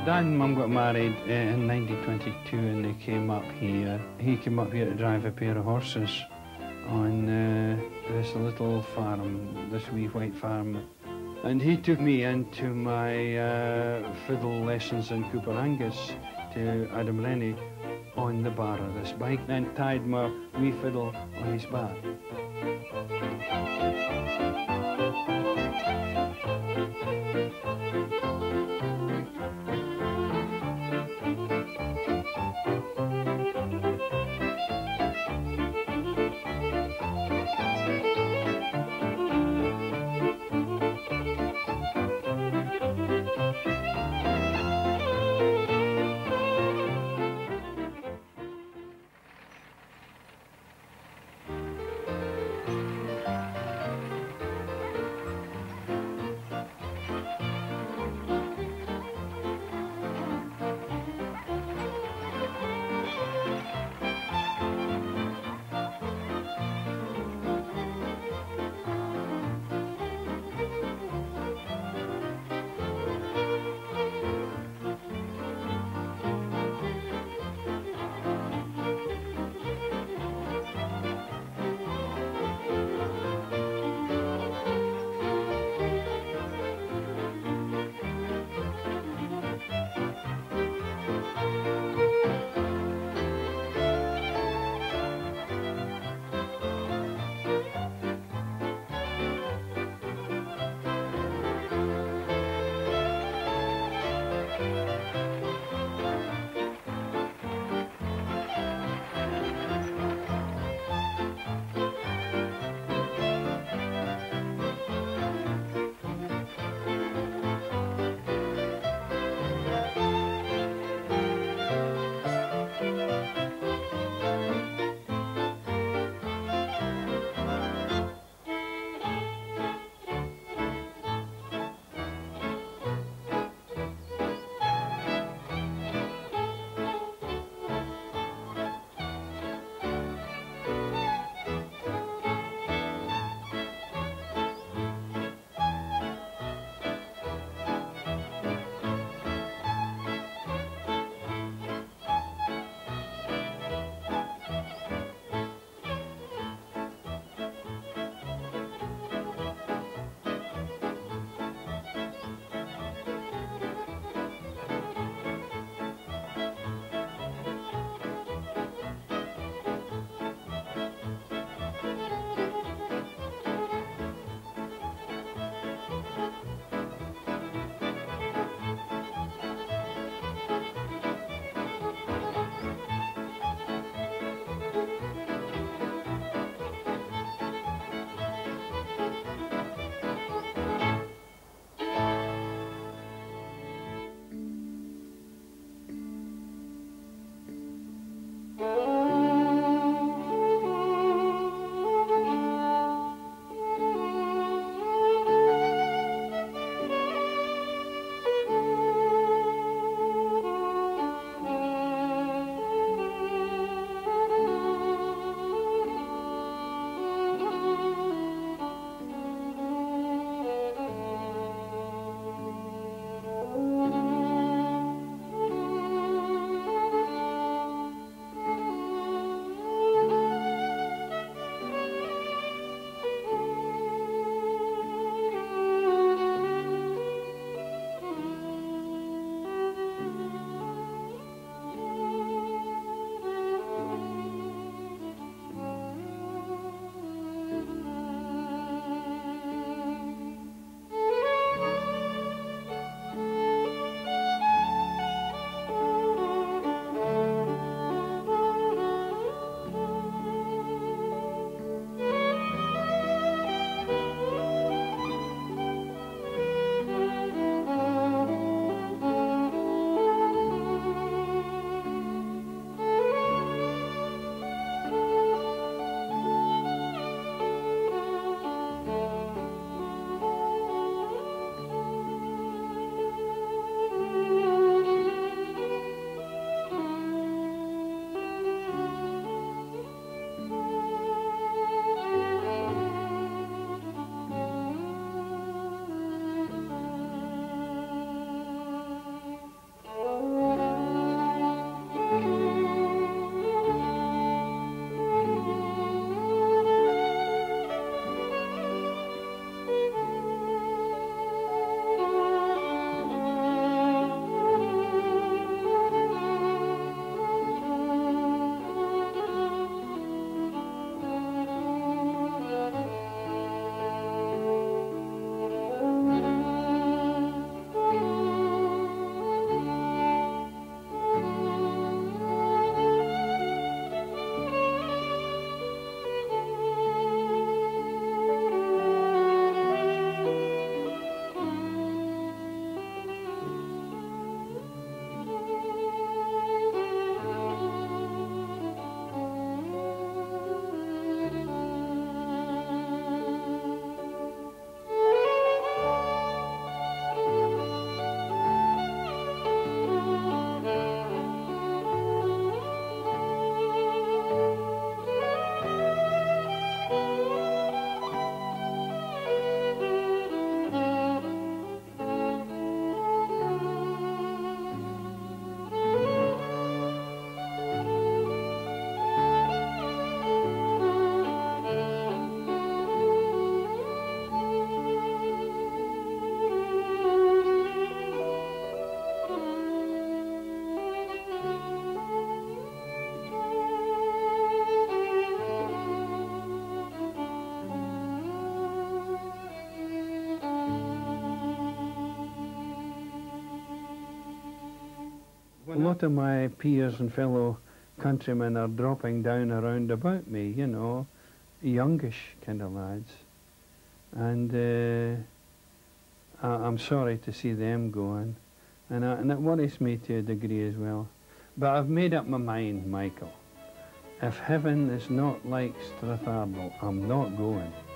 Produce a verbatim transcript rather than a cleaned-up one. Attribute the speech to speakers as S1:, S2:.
S1: Dad and Mum got married uh, in nineteen twenty-two and they came up here. He came up here to drive a pair of horses on uh, this little farm, this wee white farm. And he took me into my uh, fiddle lessons in Cooper Angus to Adam Rennie on the bar of this bike, and tied my wee fiddle on his back. A lot of my peers and fellow countrymen are dropping down around about me, you know, youngish kind of lads. And uh, I, I'm sorry to see them going. And, I, and it worries me to a degree as well. But I've made up my mind, Michael. If heaven is not like Stratharnell, I'm not going.